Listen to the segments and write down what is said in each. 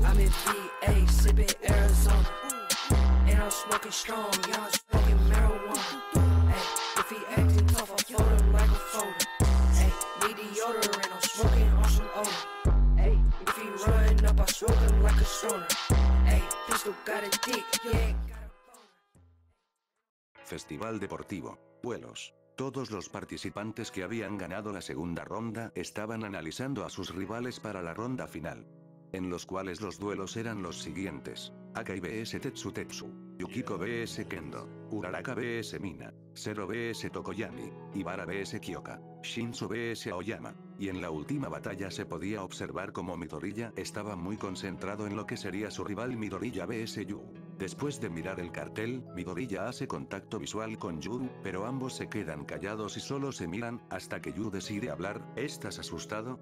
I'm in VA, sipping Arizona, and I'm smoking strong, yeah, I'm smoking marijuana. Ay, if he acting tough, I fold him like a folder. Ay, need deodorant, I'm smoking on some odor. Ay, if he run up, I smoke him like a stoner. Ay, pistol got a dick, yeah, got a boner. Festival deportivo. Vuelos. Todos los participantes que habían ganado la segunda ronda estaban analizando a sus rivales para la ronda final, en los cuales los duelos eran los siguientes: Akai vs Tetsu Tetsu, Yukiko vs Kendo, Uraraka vs Mina, Zero vs Tokoyami, Ibara vs Kyoka, Shinzo vs Aoyama. Y en la última batalla se podía observar como Midoriya estaba muy concentrado en lo que sería su rival Midoriya vs Yu. Después de mirar el cartel, Midoriya hace contacto visual con Yu, pero ambos se quedan callados y solo se miran, hasta que Yu decide hablar. ¿Estás asustado?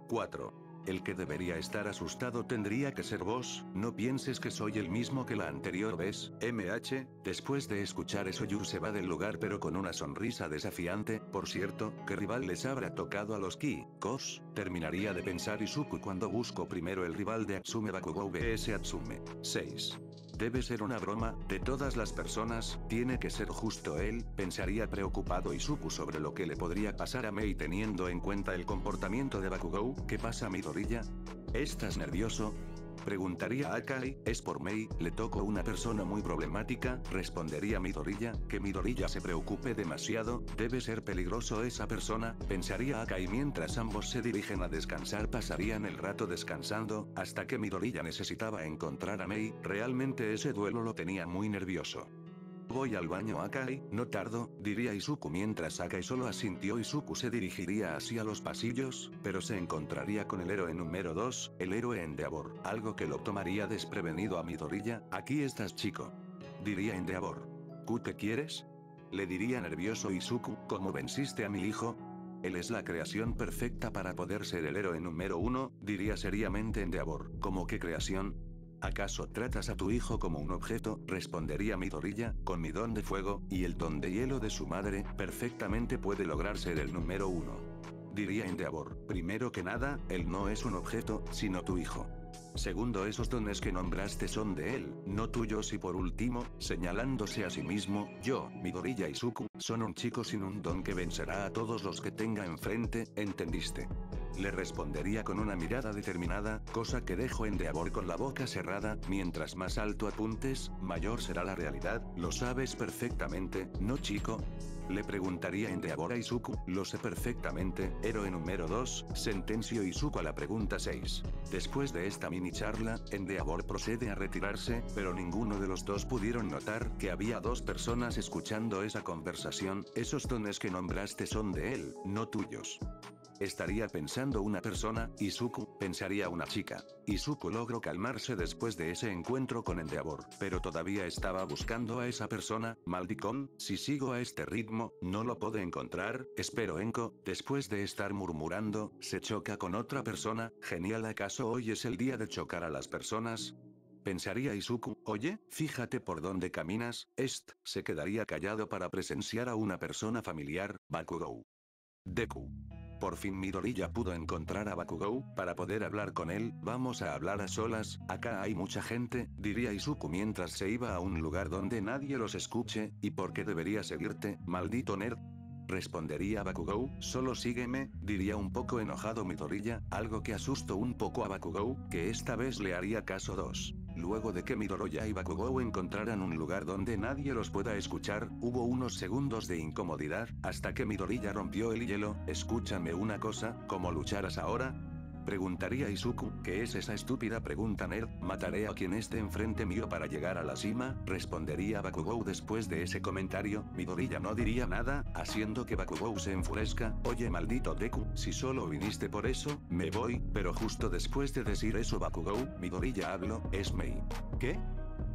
4. El que debería estar asustado tendría que ser vos, no pienses que soy el mismo que la anterior vez, MH. Después de escuchar eso, Yu se va del lugar pero con una sonrisa desafiante. Por cierto, ¿qué rival les habrá tocado a los Kikos? Terminaría de pensar Izuku cuando busco primero el rival de Atsume, Bakugou vs Atsume. 6. Debe ser una broma, de todas las personas, tiene que ser justo él, pensaría preocupado Izuku sobre lo que le podría pasar a Mei teniendo en cuenta el comportamiento de Bakugou. ¿Qué pasa, Midoriya? ¿Estás nervioso? Preguntaría a Akai. Es por Mei, le tocó una persona muy problemática, respondería Midoriya. Que Midoriya se preocupe demasiado, debe ser peligroso esa persona, pensaría Akai mientras ambos se dirigen a descansar. Pasarían el rato descansando, hasta que Midoriya necesitaba encontrar a Mei, realmente ese duelo lo tenía muy nervioso. Voy al baño, Akai, no tardo, diría Izuku mientras Akai solo asintió. Izuku se dirigiría hacia los pasillos, pero se encontraría con el héroe número 2, el héroe Endeavor, algo que lo tomaría desprevenido a Midoriya. Aquí estás, chico, diría Endeavor. ¿Qué quieres? Le diría nervioso Izuku. ¿Cómo venciste a mi hijo? Él es la creación perfecta para poder ser el héroe número 1, diría seriamente Endeavor. ¿Cómo qué creación? ¿Acaso tratas a tu hijo como un objeto? Respondería Midoriya. Con mi don de fuego, y el don de hielo de su madre, perfectamente puede lograr ser el número 1. Diría Endeavor. Primero que nada, él no es un objeto, sino tu hijo. Segundo, esos dones que nombraste son de él, no tuyos. Y por último, señalándose a sí mismo, yo, Midoriya Izuku, son un chico sin un don que vencerá a todos los que tenga enfrente, ¿entendiste? Le respondería con una mirada determinada, cosa que dejó Endeavor con la boca cerrada. Mientras más alto apuntes, mayor será la realidad, lo sabes perfectamente, ¿no, chico? Le preguntaría Endeavor a Izuku. Lo sé perfectamente, héroe número 2, sentenció Izuku a la pregunta 6. Después de esta mini charla, Endeavor procede a retirarse, pero ninguno de los dos pudieron notar que había dos personas escuchando esa conversación. Esos dones que nombraste son de él, no tuyos. Estaría pensando una persona, Izuku, pensaría una chica. Izuku logró calmarse después de ese encuentro con Endeavor, pero todavía estaba buscando a esa persona. Maldicón, si sigo a este ritmo, no lo puedo encontrar. Espero Enko. Después de estar murmurando, se choca con otra persona. Genial, ¿acaso hoy es el día de chocar a las personas? Pensaría Izuku. Oye, fíjate por dónde caminas. Se quedaría callado para presenciar a una persona familiar, Bakugou. Deku. Por fin Midoriya pudo encontrar a Bakugou, para poder hablar con él. Vamos a hablar a solas, acá hay mucha gente, diría Izuku mientras se iba a un lugar donde nadie los escuche. ¿Y por qué debería seguirte, maldito nerd? Respondería Bakugou. Solo sígueme, diría un poco enojado Midoriya, algo que asustó un poco a Bakugou, que esta vez le haría caso. 2. Luego de que Midoriya y Bakugou encontraran un lugar donde nadie los pueda escuchar, hubo unos segundos de incomodidad, hasta que Midoriya rompió el hielo. Escúchame una cosa, ¿cómo lucharás ahora? Preguntaría Izuku. ¿Qué es esa estúpida pregunta, nerd? Mataré a quien esté enfrente mío para llegar a la cima, respondería Bakugou. Después de ese comentario, Midoriya no diría nada, haciendo que Bakugou se enfurezca. Oye, maldito Deku, si solo viniste por eso, me voy. Pero justo después de decir eso Bakugou, Midoriya habló. Es Mei. ¿Qué?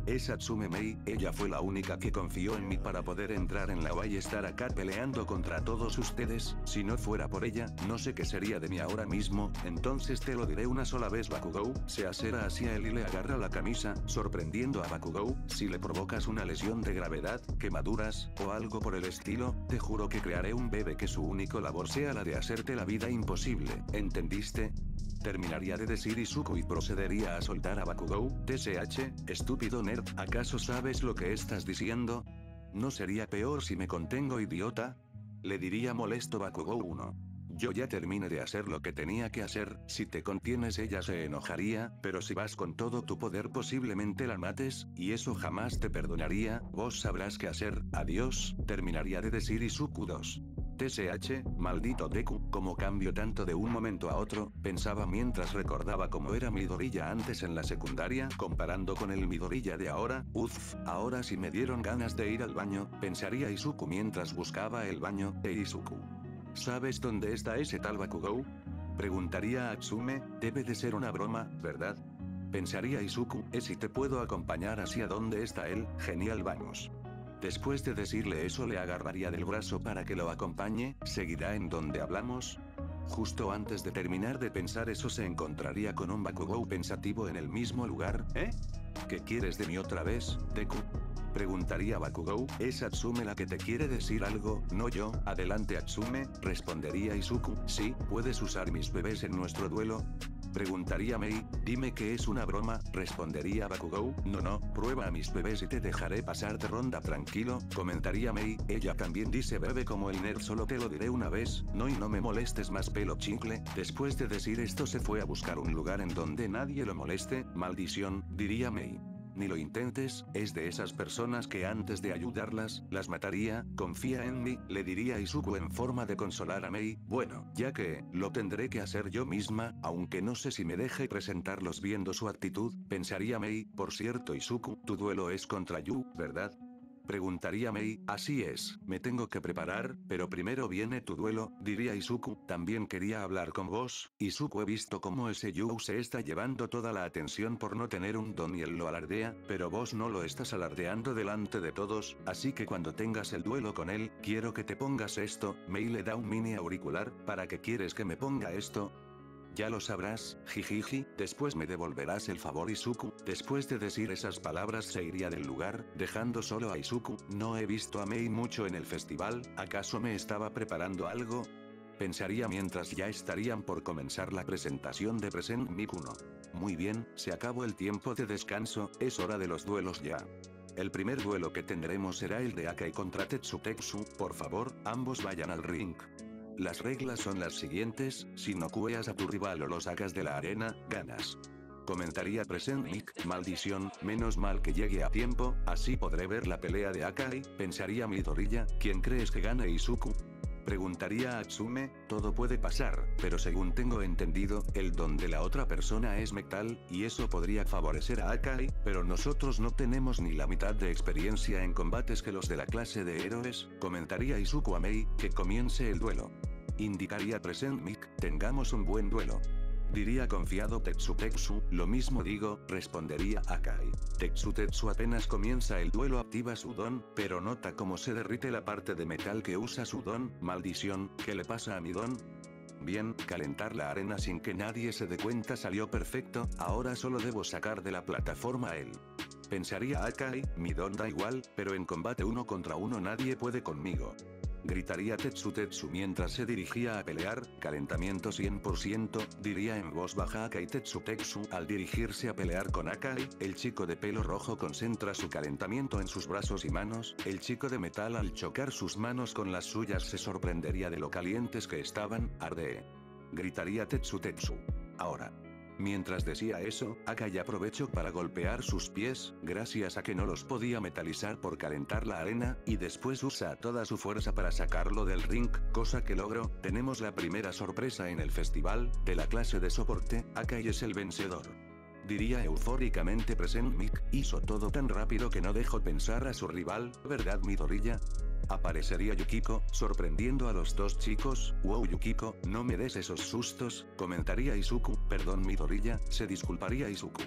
Es Atsume Mei, ella fue la única que confió en mí para poder entrar en la OA y estar acá peleando contra todos ustedes, si no fuera por ella, no sé qué sería de mí ahora mismo, entonces te lo diré una sola vez Bakugou, se acera hacia él y le agarra la camisa, sorprendiendo a Bakugou, si le provocas una lesión de gravedad, quemaduras, o algo por el estilo, te juro que crearé un bebé que su único labor sea la de hacerte la vida imposible, ¿entendiste? Terminaría de decir Izuku y procedería a soltar a Bakugou, TSH, estúpido nerd, ¿acaso sabes lo que estás diciendo? ¿No sería peor si me contengo idiota? Le diría molesto Bakugou 1. Yo ya terminé de hacer lo que tenía que hacer, si te contienes ella se enojaría, pero si vas con todo tu poder posiblemente la mates, y eso jamás te perdonaría, vos sabrás qué hacer, adiós, terminaría de decir Izuku 2. TSH, maldito Deku, como cambio tanto de un momento a otro, pensaba mientras recordaba cómo era Midoriya antes en la secundaria, comparando con el Midoriya de ahora, ahora si me dieron ganas de ir al baño, pensaría Izuku mientras buscaba el baño, Izuku. ¿Sabes dónde está ese tal Bakugou? Preguntaría a Atsume, debe de ser una broma, ¿verdad? Pensaría Izuku, si te puedo acompañar hacia dónde está él, genial vamos. Después de decirle eso le agarraría del brazo para que lo acompañe, ¿seguirá en donde hablamos? Justo antes de terminar de pensar eso se encontraría con un Bakugou pensativo en el mismo lugar, ¿eh? ¿Qué quieres de mí otra vez, Deku? Preguntaría Bakugou, ¿es Atsume la que te quiere decir algo, no yo? Adelante Atsume, respondería Izuku, sí, puedes usar mis bebés en nuestro duelo. Preguntaría Mei, dime que es una broma, respondería Bakugou, no, prueba a mis bebés y te dejaré pasar de ronda tranquilo, comentaría Mei, ella también dice bebe como el nerd solo te lo diré una vez, no y no me molestes más pelo chicle, después de decir esto se fue a buscar un lugar en donde nadie lo moleste, maldición, diría Mei. Ni lo intentes, es de esas personas que antes de ayudarlas, las mataría, confía en mí, le diría Izuku en forma de consolar a Mei, bueno, ya que, lo tendré que hacer yo misma, aunque no sé si me deje presentarlos viendo su actitud, pensaría Mei, por cierto Izuku, tu duelo es contra Yu, ¿verdad? Preguntaría Mei, así es, me tengo que preparar, pero primero viene tu duelo, diría Izuku, también quería hablar con vos, Izuku he visto cómo ese Yu se está llevando toda la atención por no tener un don y él lo alardea, pero vos no lo estás alardeando delante de todos, así que cuando tengas el duelo con él, quiero que te pongas esto, Mei le da un mini auricular, ¿para qué quieres que me ponga esto? Ya lo sabrás, jijiji, después me devolverás el favor Izuku, después de decir esas palabras se iría del lugar, dejando solo a Izuku, no he visto a Mei mucho en el festival, ¿acaso me estaba preparando algo? Pensaría mientras ya estarían por comenzar la presentación de Present Mic 1. Muy bien, se acabó el tiempo de descanso, es hora de los duelos ya. El primer duelo que tendremos será el de Akai contra Tetsutetsu, por favor, ambos vayan al ring. Las reglas son las siguientes, si no cueas a tu rival o lo sacas de la arena, ganas. Comentaría Present Mic, maldición, menos mal que llegue a tiempo, así podré ver la pelea de Akai, pensaría Midoriya, ¿quién crees que gane Izuku? Preguntaría a Atsume, todo puede pasar, pero según tengo entendido, el don de la otra persona es metal, y eso podría favorecer a Akai, pero nosotros no tenemos ni la mitad de experiencia en combates que los de la clase de héroes, comentaría Izuku a Mei, que comience el duelo. Indicaría Present Mic, tengamos un buen duelo. Diría confiado Tetsutetsu, lo mismo digo, respondería Akai. Tetsutetsu apenas comienza el duelo activa su don, pero nota cómo se derrite la parte de metal que usa su don, maldición, ¿qué le pasa a mi don? Bien, calentar la arena sin que nadie se dé cuenta salió perfecto, ahora solo debo sacar de la plataforma a él. Pensaría Akai, mi don da igual, pero en combate uno contra uno nadie puede conmigo. Gritaría Tetsutetsu mientras se dirigía a pelear, calentamiento 100%, diría en voz baja Akai Tetsutetsu al dirigirse a pelear con Akai, el chico de pelo rojo concentra su calentamiento en sus brazos y manos, el chico de metal al chocar sus manos con las suyas se sorprendería de lo calientes que estaban, arde. Gritaría Tetsutetsu. Ahora. Mientras decía eso, Akai aprovechó para golpear sus pies, gracias a que no los podía metalizar por calentar la arena, y después usa toda su fuerza para sacarlo del ring, cosa que logró. Tenemos la primera sorpresa en el festival, de la clase de soporte, Akai es el vencedor. Diría eufóricamente Present Mic, hizo todo tan rápido que no dejó pensar a su rival, ¿verdad Midoriya? Aparecería Yukiko, sorprendiendo a los dos chicos, wow Yukiko, no me des esos sustos, comentaría Izuku, perdón Midoriya, se disculparía Izuku.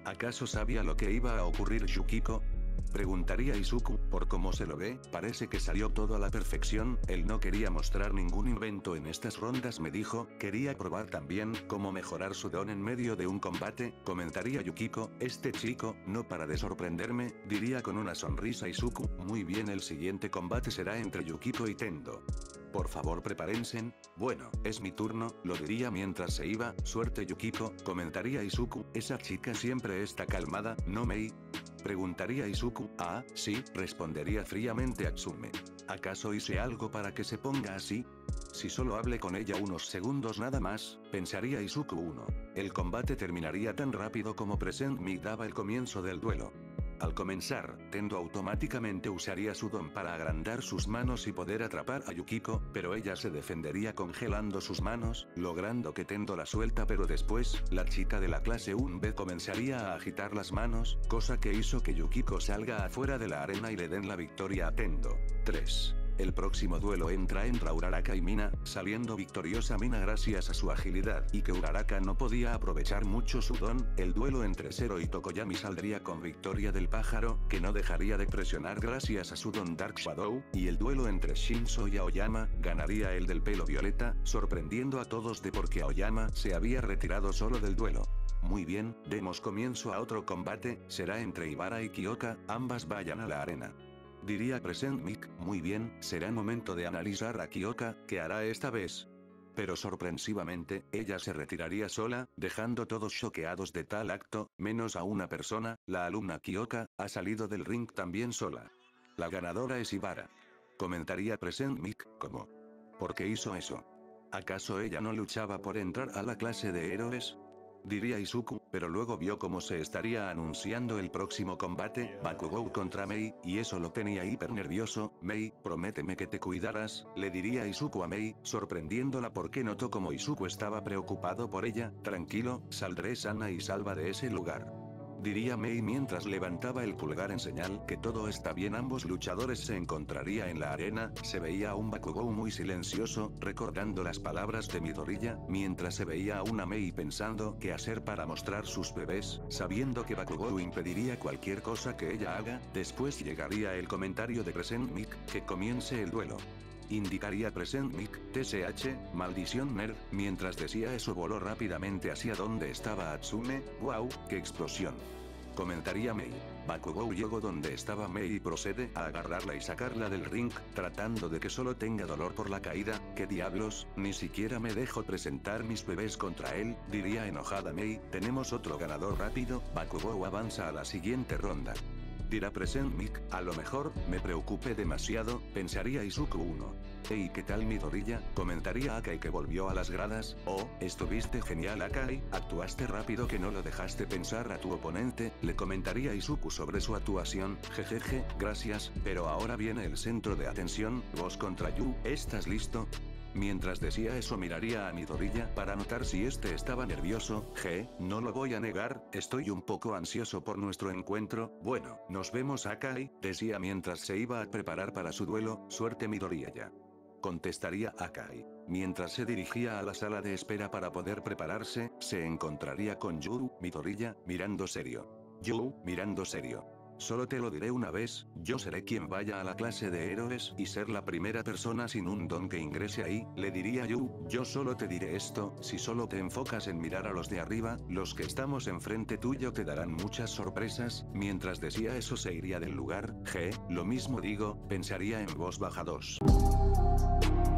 ¿Acaso sabía lo que iba a ocurrir Yukiko? Preguntaría Izuku, por cómo se lo ve, parece que salió todo a la perfección, él no quería mostrar ningún invento en estas rondas me dijo, quería probar también, cómo mejorar su don en medio de un combate, comentaría Yukiko, este chico, no para de sorprenderme, diría con una sonrisa Izuku, muy bien el siguiente combate será entre Yukiko y Tendo. Por favor prepárense, bueno, es mi turno, lo diría mientras se iba, suerte Yukiko, comentaría Izuku, esa chica siempre está calmada, ¿no Mei? Preguntaría Izuku, ah, sí, respondería fríamente Atsume. ¿Acaso hice algo para que se ponga así? Si solo hablé con ella unos segundos nada más, pensaría Izuku 1. El combate terminaría tan rápido como Present Mic daba el comienzo del duelo. Al comenzar, Tendo automáticamente usaría su don para agrandar sus manos y poder atrapar a Yukiko, pero ella se defendería congelando sus manos, logrando que Tendo la suelta pero después, la chica de la clase 1B comenzaría a agitar las manos, cosa que hizo que Yukiko salga afuera de la arena y le den la victoria a Tendo. 3. El próximo duelo entra Uraraka y Mina, saliendo victoriosa Mina gracias a su agilidad y que Uraraka no podía aprovechar mucho su don, el duelo entre Zero y Tokoyami saldría con victoria del pájaro, que no dejaría de presionar gracias a su don Dark Shadow, y el duelo entre Shinso y Aoyama, ganaría el del pelo violeta, sorprendiendo a todos de porque Aoyama se había retirado solo del duelo. Muy bien, demos comienzo a otro combate, será entre Ibara y Kyoka, ambas vayan a la arena. Diría Present Mic, muy bien, será momento de analizar a Kyoka, ¿qué hará esta vez? Pero sorpresivamente, ella se retiraría sola, dejando todos choqueados de tal acto, menos a una persona, la alumna Kyoka, ha salido del ring también sola. La ganadora es Ibara. Comentaría Present Mic, ¿cómo? ¿Por qué hizo eso? ¿Acaso ella no luchaba por entrar a la clase de héroes? Diría Izuku, pero luego vio cómo se estaría anunciando el próximo combate, Bakugou contra Mei, y eso lo tenía hiper nervioso. Mei, prométeme que te cuidarás, le diría Izuku a Mei, sorprendiéndola porque notó como Izuku estaba preocupado por ella, tranquilo, saldré sana y salva de ese lugar. Diría Mei mientras levantaba el pulgar en señal que todo está bien. Ambos luchadores se encontrarían en la arena, se veía a un Bakugou muy silencioso, recordando las palabras de Midoriya, mientras se veía a una Mei pensando qué hacer para mostrar sus bebés, sabiendo que Bakugou impediría cualquier cosa que ella haga. Después llegaría el comentario de Present Mic, que comience el duelo. Indicaría Present Mic, TSH, maldición nerd, mientras decía eso voló rápidamente hacia donde estaba Atsume, wow, qué explosión. Comentaría Mei. Bakugou llegó donde estaba Mei y procede a agarrarla y sacarla del ring, tratando de que solo tenga dolor por la caída. ¿Qué diablos? Ni siquiera me dejo presentar mis bebés contra él, diría enojada Mei. Tenemos otro ganador rápido, Bakugou avanza a la siguiente ronda. Dirá Present Mic, a lo mejor, me preocupé demasiado, pensaría Izuku 1. Hey, ¿qué tal Midoriya? Comentaría Akai que volvió a las gradas, oh, estuviste genial Akai, actuaste rápido que no lo dejaste pensar a tu oponente, le comentaría Izuku sobre su actuación, jejeje, gracias, pero ahora viene el centro de atención, vos contra Yu, ¿estás listo? Mientras decía eso miraría a Midoriya para notar si este estaba nervioso. No lo voy a negar, estoy un poco ansioso por nuestro encuentro. Bueno, nos vemos Akai, decía mientras se iba a preparar para su duelo. Suerte Midoriya. Contestaría Akai. Mientras se dirigía a la sala de espera para poder prepararse, se encontraría con Yu, Midoriya, mirando serio. Yu, mirando serio. Solo te lo diré una vez, yo seré quien vaya a la clase de héroes y ser la primera persona sin un don que ingrese ahí, le diría Yu, yo solo te diré esto, si solo te enfocas en mirar a los de arriba, los que estamos enfrente tuyo te darán muchas sorpresas. Mientras decía eso se iría del lugar. Lo mismo digo, pensaría en voz baja 2.